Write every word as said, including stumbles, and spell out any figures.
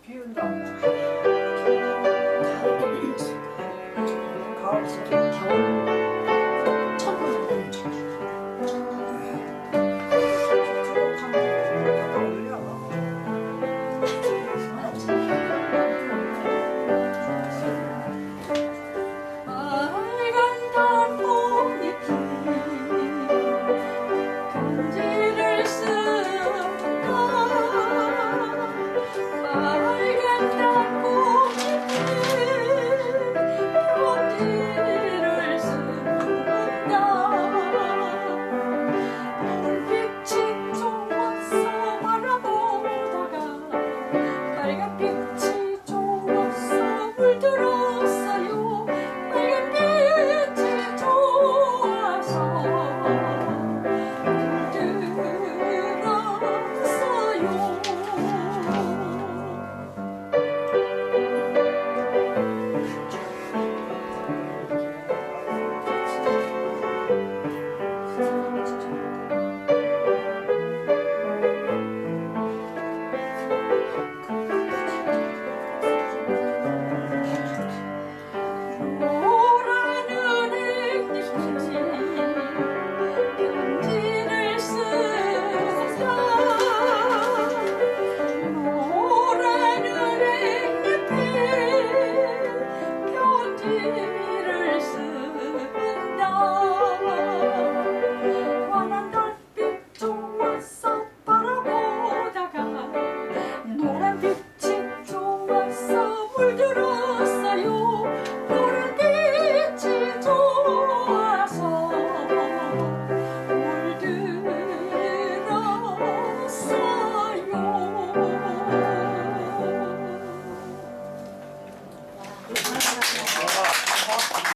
비 온다. 가을 지금 겨울 천국은 천국. 빨간 단풍잎이 편지를 쓴다. 빨간 단풍잎이 편지를 쓴다. 불빛이 좋아서 바라보다가 빨간 빛이 좋아서 물들었어요. 빨간 빛이 좋아서 물들었어요. 노란 은행잎이 편지를 쓴다. 노란 은행잎이 편지를 쓴다. 환한 달빛 좋아서 바라보다가 노란 빛이 좋아서 물들었어요. 노란 빛이 좋아서 물들었어요.